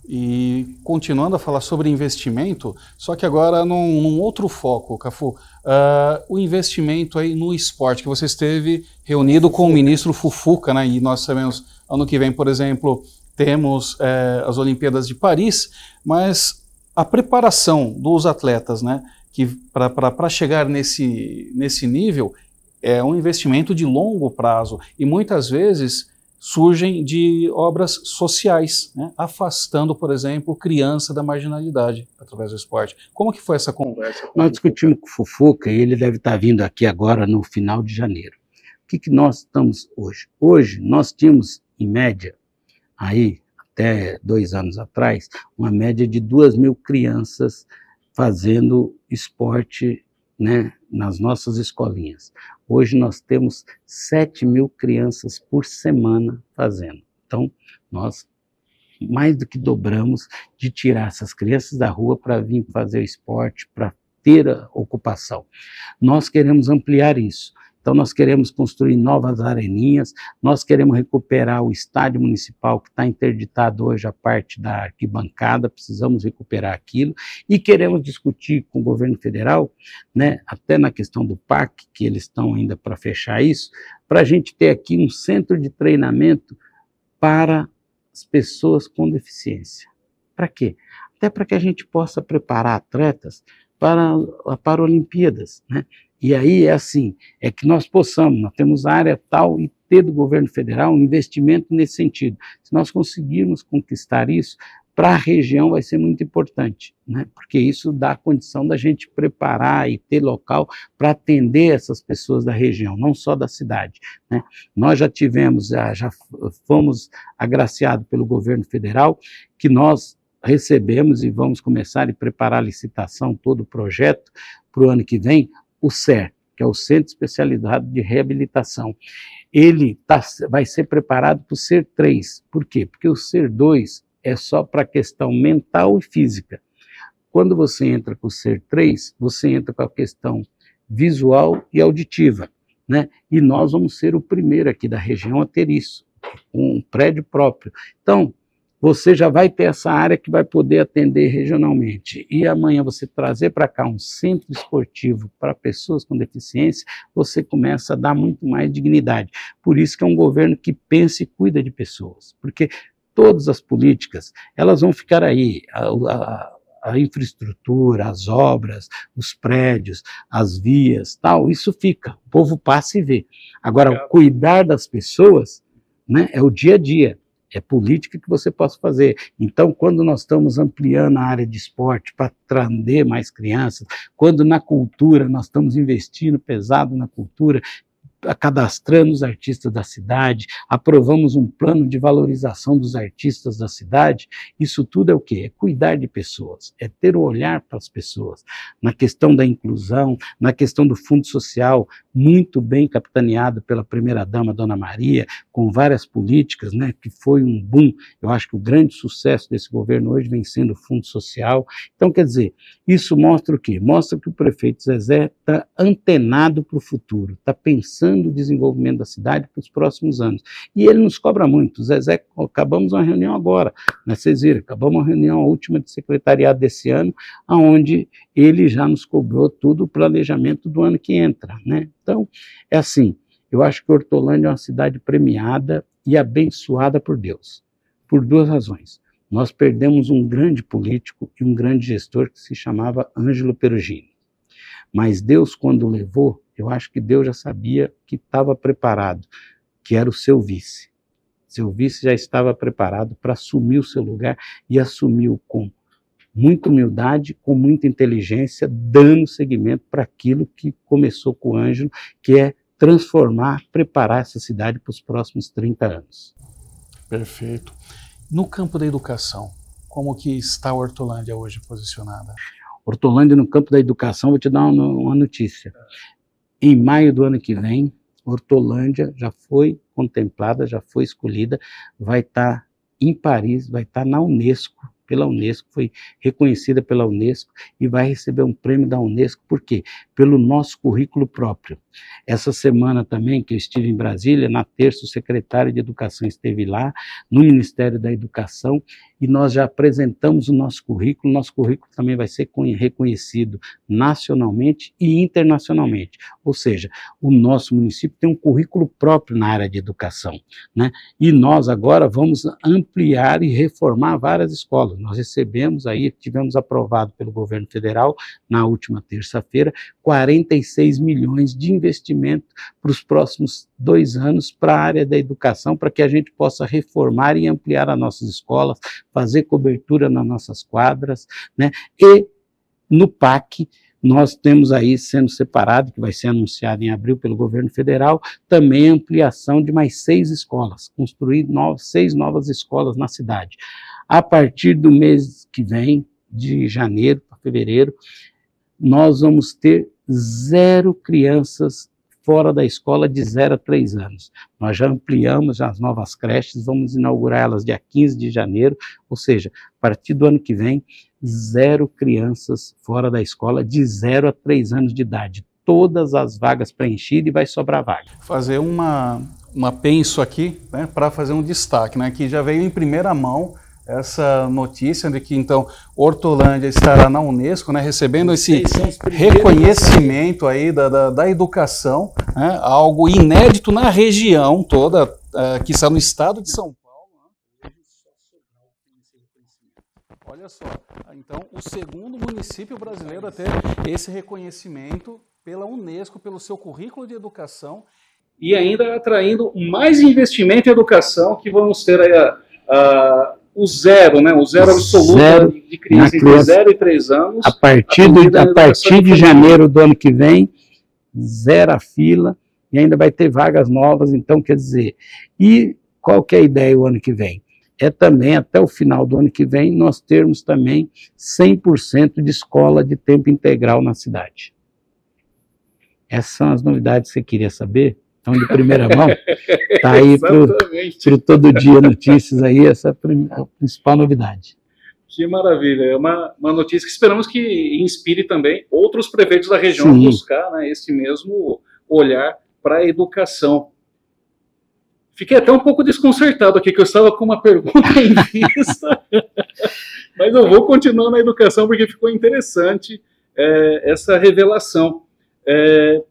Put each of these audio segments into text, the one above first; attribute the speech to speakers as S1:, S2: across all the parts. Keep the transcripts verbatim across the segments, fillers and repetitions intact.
S1: E continuando a falar sobre investimento, só que agora num, num outro foco, Cafu, uh, o investimento aí no esporte, que você esteve reunido com o ministro Fufuca, né, e nós sabemos, ano que vem, por exemplo, temos eh, as Olimpíadas de Paris, mas a preparação dos atletas, né, que para chegar nesse, nesse nível é um investimento de longo prazo e muitas vezes surgem de obras sociais, né, afastando, por exemplo, criança da marginalidade através do esporte. Como que foi essa conversa?
S2: Nós discutimos com o Fufuca e ele deve estar vindo aqui agora no final de janeiro. O que, que nós estamos hoje? Hoje nós tínhamos, em média, aí até dois anos atrás, uma média de duas mil crianças fazendo esporte, né, nas nossas escolinhas. Hoje nós temos sete mil crianças por semana fazendo. Então, nós mais do que dobramos de tirar essas crianças da rua para vir fazer o esporte, para ter a ocupação. Nós queremos ampliar isso. Então, nós queremos construir novas areninhas, nós queremos recuperar o estádio municipal que está interditado hoje, a parte da arquibancada, precisamos recuperar aquilo, e queremos discutir com o governo federal, né, até na questão do parque, que eles estão ainda para fechar isso, para a gente ter aqui um centro de treinamento para as pessoas com deficiência. Para quê? Até para que a gente possa preparar atletas para a Paralimpíadas, né? E aí é assim, é que nós possamos, nós temos área tal e ter do governo federal um investimento nesse sentido. Se nós conseguirmos conquistar isso, para a região vai ser muito importante, né? Porque isso dá a condição da gente preparar e ter local para atender essas pessoas da região, não só da cidade, né? Nós já tivemos, já, já fomos agraciados pelo governo federal, que nós recebemos e vamos começar a preparar a licitação, todo o projeto para o ano que vem, o C E R, que é o Centro Especializado de Reabilitação. Ele tá, vai ser preparado para o C E R três. Por quê? Porque o C E R dois é só para a questão mental e física. Quando você entra com o C E R três, você entra com a questão visual e auditiva, né? E nós vamos ser o primeiro aqui da região a ter isso, um prédio próprio. Então, você já vai ter essa área que vai poder atender regionalmente. E amanhã você trazer para cá um centro esportivo para pessoas com deficiência, você começa a dar muito mais dignidade. Por isso que é um governo que pensa e cuida de pessoas. Porque todas as políticas, elas vão ficar aí. A, a, a infraestrutura, as obras, os prédios, as vias, tal, isso fica. O povo passa e vê. Agora, cuidar das pessoas, né, é o dia a dia. É política que você possa fazer. Então, quando nós estamos ampliando a área de esporte para trazer mais crianças, quando na cultura nós estamos investindo pesado na cultura, cadastrando os artistas da cidade, aprovamos um plano de valorização dos artistas da cidade, isso tudo é o quê? É cuidar de pessoas, é ter o olhar para as pessoas. Na questão da inclusão, na questão do fundo social, muito bem capitaneado pela primeira-dama, Dona Maria, com várias políticas, né, que foi um boom. Eu acho que o grande sucesso desse governo hoje vem sendo o fundo social. Então, quer dizer, isso mostra o quê? Mostra que o prefeito Zezé está antenado para o futuro, está pensando o desenvolvimento da cidade para os próximos anos. E ele nos cobra muito. Zezé, acabamos uma reunião agora, né, vocês viram, acabamos uma reunião, a última de secretariado desse ano, onde ele já nos cobrou todo o planejamento do ano que entra, né? Então, é assim, eu acho que Hortolândia é uma cidade premiada e abençoada por Deus, por duas razões. Nós perdemos um grande político e um grande gestor que se chamava Ângelo Perugini. Mas Deus, quando o levou, eu acho que Deus já sabia que estava preparado, que era o seu vice. Seu vice já estava preparado para assumir o seu lugar e assumiu com muita humildade, com muita inteligência, dando seguimento para aquilo que começou com o Ângelo, que é transformar, preparar essa cidade para os próximos trinta anos.
S1: Perfeito. No campo da educação, como que está a Hortolândia hoje posicionada?
S2: Hortolândia, no campo da educação, vou te dar uma, uma notícia. Em maio do ano que vem, Hortolândia já foi contemplada, já foi escolhida, vai estar em Paris, vai estar na Unesco, pela Unesco, foi reconhecida pela Unesco e vai receber um prêmio da Unesco, por quê? Pelo nosso currículo próprio. Essa semana também, que eu estive em Brasília, na terça o secretário de Educação esteve lá, no Ministério da Educação, e nós já apresentamos o nosso currículo. Nosso currículo também vai ser reconhecido nacionalmente e internacionalmente. Ou seja, o nosso município tem um currículo próprio na área de educação, né? E nós agora vamos ampliar e reformar várias escolas. Nós recebemos aí, tivemos aprovado pelo governo federal, na última terça-feira, quarenta e seis milhões de investimento para os próximos dois anos para a área da educação, para que a gente possa reformar e ampliar as nossas escolas, fazer cobertura nas nossas quadras, né? E no P A C, nós temos aí sendo separado, que vai ser anunciado em abril pelo governo federal, também a ampliação de mais seis escolas, construir novas, seis novas escolas na cidade. A partir do mês que vem, de janeiro para fevereiro, nós vamos ter zero crianças fora da escola de zero a três anos. Nós já ampliamos as novas creches, vamos inaugurar elas dia quinze de janeiro, ou seja, a partir do ano que vem, zero crianças fora da escola de zero a três anos de idade. Todas as vagas preenchidas e vai sobrar vaga.
S1: Fazer uma, uma penso aqui, né, para fazer um destaque, né, que já veio em primeira mão essa notícia de que, então, Hortolândia estará na Unesco, né, recebendo esse reconhecimento aí da, da, da educação, né, algo inédito na região toda, uh, que está no estado de São Paulo. Né? Olha só, então, o segundo município brasileiro a ter esse reconhecimento pela Unesco, pelo seu currículo de educação, e ainda atraindo mais investimento em educação, que vamos ter aí a, a o zero, né? O zero absoluto zero, de criança entre zero e três anos.
S2: A partir, do, a partir de janeiro do ano que vem, zero a fila, e ainda vai ter vagas novas, então quer dizer, e qual que é a ideia o ano que vem? É também, até o final do ano que vem, nós termos também cem por cento de escola de tempo integral na cidade. Essas são as novidades que você queria saber? Então, de primeira mão, está aí para todo dia notícias aí, essa é a principal novidade.
S1: Que maravilha, é uma, uma notícia que esperamos que inspire também outros prefeitos da região Sim. a buscar, né, esse mesmo olhar para a educação. Fiquei até um pouco desconcertado aqui, que eu estava com uma pergunta em vista, mas eu vou continuar na educação porque ficou interessante é, essa revelação. É,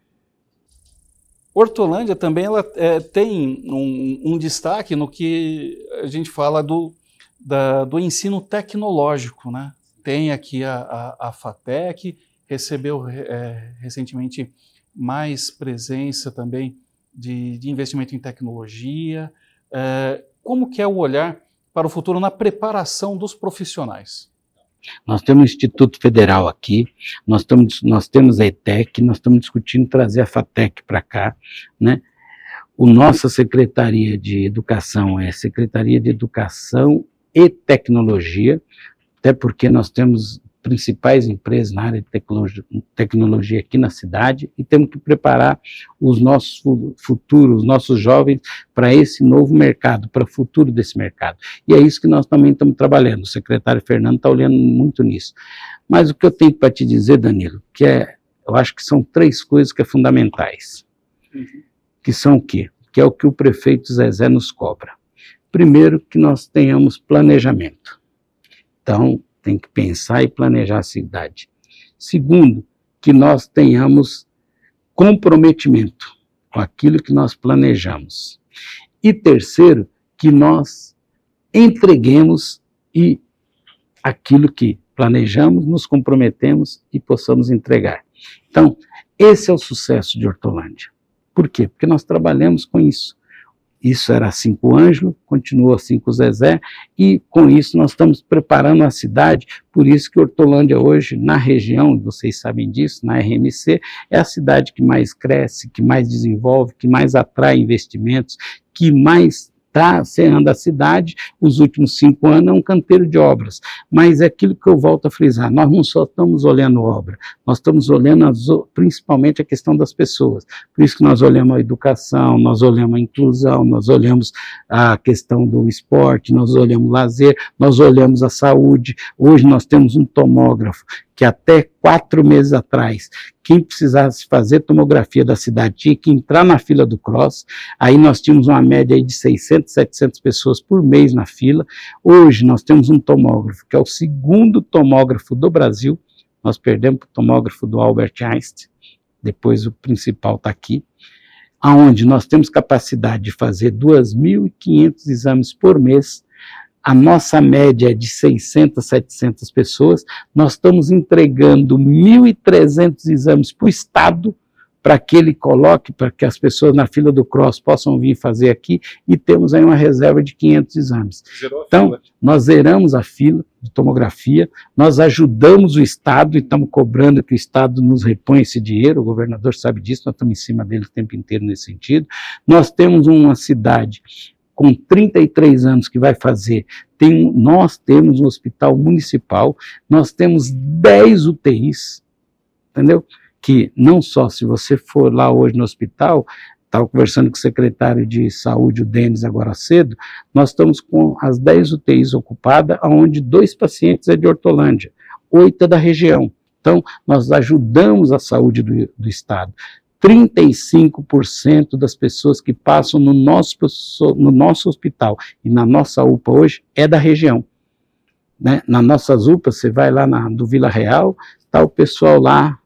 S1: Hortolândia também ela, é, tem um, um destaque no que a gente fala do, da, do ensino tecnológico, né? Tem aqui a, a, a FATEC, recebeu é, recentemente mais presença também de, de investimento em tecnologia. É, como que é o olhar para o futuro na preparação dos profissionais?
S2: Nós temos o Instituto Federal aqui, nós, estamos, nós temos a ETEC, nós estamos discutindo trazer a FATEC para cá, né? O nossa Secretaria de Educação é Secretaria de Educação e Tecnologia, até porque nós temos principais empresas na área de tecnologia, tecnologia aqui na cidade, e temos que preparar os nossos futuros, os nossos jovens para esse novo mercado, para o futuro desse mercado. E é isso que nós também estamos trabalhando. O secretário Fernando está olhando muito nisso. Mas o que eu tenho para te dizer, Danilo, que é, eu acho que são três coisas que são fundamentais. Uhum. Que são o quê? Que é o que o prefeito Zezé nos cobra. Primeiro, que nós tenhamos planejamento. Então, tem que pensar e planejar a cidade. Segundo, que nós tenhamos comprometimento com aquilo que nós planejamos. E terceiro, que nós entreguemos e aquilo que planejamos, nos comprometemos e possamos entregar. Então, esse é o sucesso de Hortolândia. Por quê? Porque nós trabalhamos com isso. Isso era assim com o Ângelo, continuou assim com o Zezé, e com isso nós estamos preparando a cidade. Por isso que Hortolândia hoje, na região, vocês sabem disso, na R M C, é a cidade que mais cresce, que mais desenvolve, que mais atrai investimentos, que mais Tá, você anda a cidade, os últimos cinco anos é um canteiro de obras, mas é aquilo que eu volto a frisar, nós não só estamos olhando obra, nós estamos olhando as, principalmente a questão das pessoas, por isso que nós olhamos a educação, nós olhamos a inclusão, nós olhamos a questão do esporte, nós olhamos o lazer, nós olhamos a saúde. Hoje nós temos um tomógrafo que até quatro meses atrás, quem precisasse fazer tomografia da cidade tinha que entrar na fila do CROSS, aí nós tínhamos uma média aí de seiscentas, setecentas pessoas por mês na fila. Hoje nós temos um tomógrafo, que é o segundo tomógrafo do Brasil, nós perdemos o tomógrafo do Albert Einstein, depois o principal está aqui, aonde nós temos capacidade de fazer dois mil e quinhentos exames por mês. A nossa média é de seiscentas, setecentas pessoas, nós estamos entregando mil e trezentos exames para o Estado, para que ele coloque, para que as pessoas na fila do CROSS possam vir fazer aqui, e temos aí uma reserva de quinhentos exames. Então, fila. Nós zeramos a fila de tomografia, nós ajudamos o Estado e estamos cobrando que o Estado nos reponha esse dinheiro, o governador sabe disso, nós estamos em cima dele o tempo inteiro nesse sentido. Nós temos uma cidade com trinta e três anos que vai fazer, tem, nós temos um hospital municipal, nós temos dez U T Is, entendeu? Que não só se você for lá hoje no hospital, estava conversando com o secretário de saúde, o Denis, agora cedo, nós estamos com as dez U T Is ocupadas, onde dois pacientes é de Hortolândia, oito é da região. Então, nós ajudamos a saúde do, do Estado. trinta e cinco por cento das pessoas que passam no nosso, no nosso hospital e na nossa U P A hoje é da região. Né? Na nossas U P As, você vai lá na, do Vila Real, está o pessoal lá,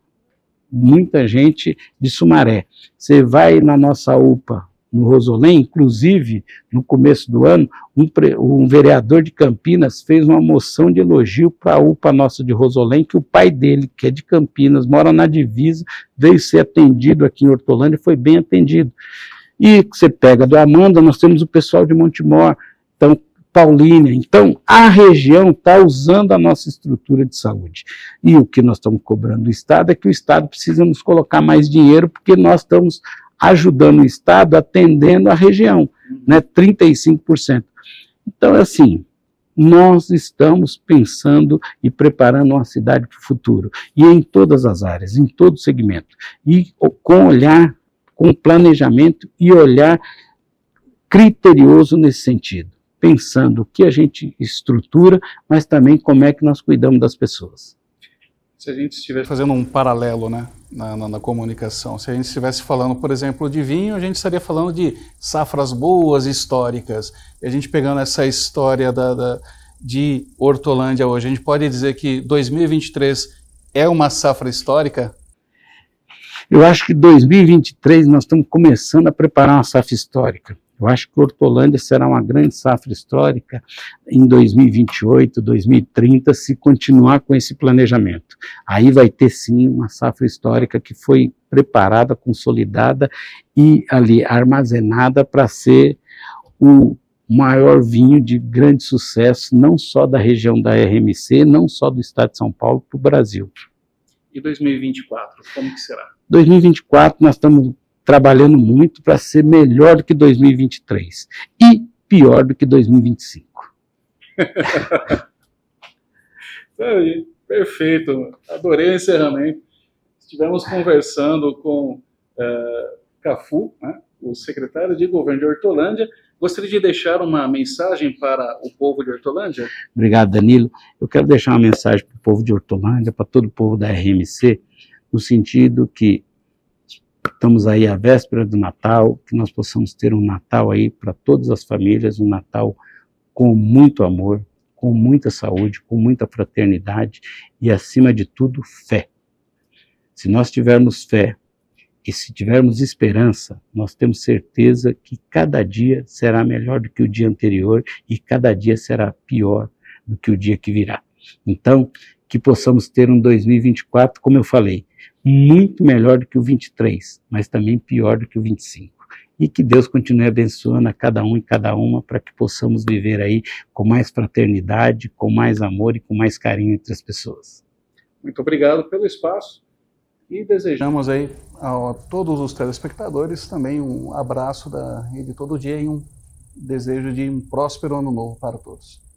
S2: muita gente de Sumaré. Você vai na nossa U P A, no Rosolém, inclusive, no começo do ano, um, um vereador de Campinas fez uma moção de elogio para a U P A nossa de Rosolém, que o pai dele, que é de Campinas, mora na divisa, veio ser atendido aqui em Hortolândia e foi bem atendido. E você pega do Amanda, nós temos o pessoal de Montemor, então, Paulínia. Então, a região está usando a nossa estrutura de saúde. E o que nós estamos cobrando do Estado é que o Estado precisa nos colocar mais dinheiro, porque nós estamos ajudando o Estado, atendendo a região, né, trinta e cinco por cento. Então, é assim, nós estamos pensando e preparando uma cidade para o futuro, e em todas as áreas, em todo segmento, e com olhar, com planejamento e olhar criterioso nesse sentido, pensando o que a gente estrutura, mas também como é que nós cuidamos das pessoas.
S1: Se a gente estivesse fazendo um paralelo, né, na, na, na comunicação, se a gente estivesse falando, por exemplo, de vinho, a gente estaria falando de safras boas, históricas. E a gente pegando essa história da, da, de Hortolândia hoje, a gente pode dizer que dois mil e vinte e três é uma safra histórica?
S2: Eu acho que dois mil e vinte e três nós estamos começando a preparar uma safra histórica. Eu acho que Hortolândia será uma grande safra histórica em dois mil e vinte e oito, dois mil e trinta, se continuar com esse planejamento. Aí vai ter sim uma safra histórica que foi preparada, consolidada e ali armazenada para ser o maior vinho de grande sucesso, não só da região da R M C, não só do estado de São Paulo, para o Brasil.
S1: E dois mil e vinte e quatro, como que será?
S2: dois mil e vinte e quatro nós estamos trabalhando muito para ser melhor do que dois mil e vinte e três e pior do que dois mil e vinte e cinco.
S1: Perfeito, adorei o encerramento. Estivemos conversando com uh, Cafu, né, o secretário de governo de Hortolândia. Gostaria de deixar uma mensagem para o povo de Hortolândia?
S2: Obrigado, Danilo. Eu quero deixar uma mensagem para o povo de Hortolândia, para todo o povo da R M C, no sentido que estamos aí à véspera do Natal, que nós possamos ter um Natal aí para todas as famílias, um Natal com muito amor, com muita saúde, com muita fraternidade e, acima de tudo, fé. Se nós tivermos fé e se tivermos esperança, nós temos certeza que cada dia será melhor do que o dia anterior e cada dia será pior do que o dia que virá. Então, que possamos ter um dois mil e vinte e quatro, como eu falei, muito melhor do que o vinte e três, mas também pior do que o vinte e cinco. E que Deus continue abençoando a cada um e cada uma para que possamos viver aí com mais fraternidade, com mais amor e com mais carinho entre as pessoas.
S1: Muito obrigado pelo espaço e desejamos aí a todos os telespectadores também um abraço da Rede Todo Dia e um desejo de um próspero ano novo para todos.